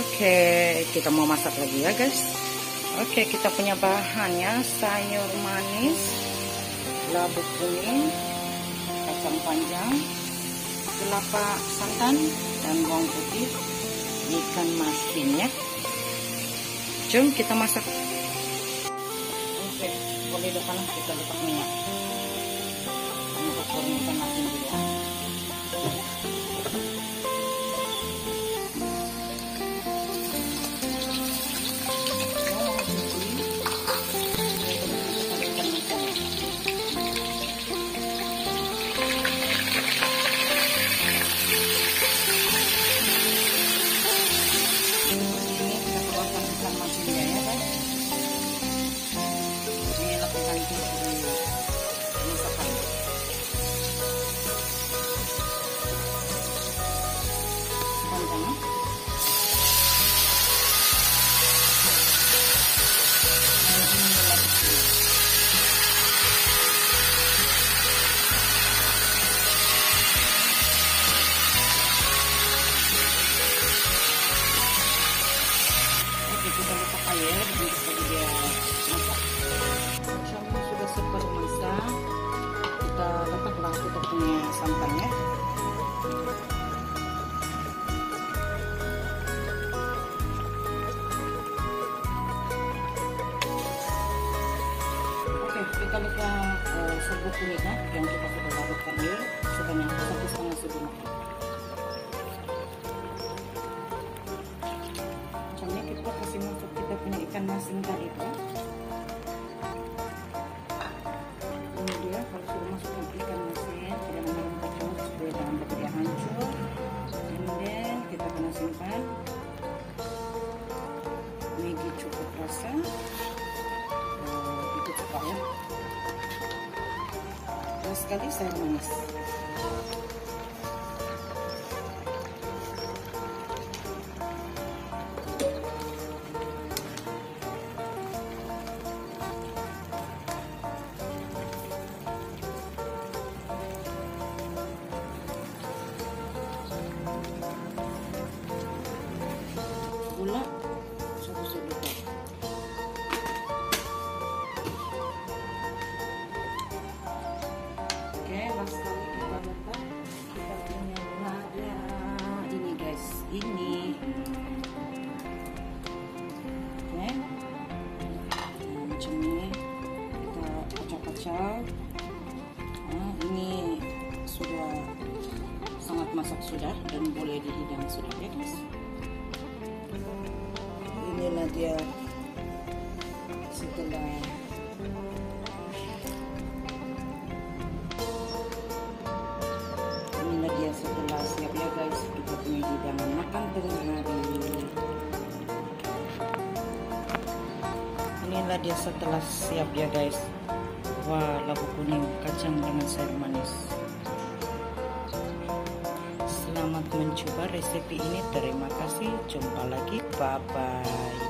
Oke, kita mau masak lagi ya guys. Oke, kita punya bahannya sayur manis, labu kuning, kacang panjang, kelapa santan, dan bawang putih, ikan masin ya. Jom kita masak. Oke, boleh depan kita letak minyak untuk goreng ikan masin dulu ya. Kita letak air untuk dia masak. Macamnya sudah separuh masak, kita letaklah kita punya santannya. Oke, kita letak serbuk kuning yang kita sudah larutkan air sebanyak 1,5 sendok. Kita kasih masuk kita punya ikan masin tadi tuh. Ini dia kalau sudah masukkan ikan masin, kita menambah kacang supaya jangan dia hancur. Kemudian kita akan simpan. Maggi cukup rasa. Itu cukup ya. Dan sekali sayur manis. Gula 1 sendok. Oke, last kali kita letak kita punya lada ini guys, ini. Oke, macam ini kita kacau-kacau. Nah, ini sudah sangat masak sudah dan boleh dihidang sudah ya guys. Inilah dia setelah siap ya guys, kita punya hidangan makan tengah hari. Inilah dia setelah siap ya guys. Wah, labu kuning kacang dengan sayur manis. Selamat mencoba resep ini. Terima kasih. Jumpa lagi. Bye bye.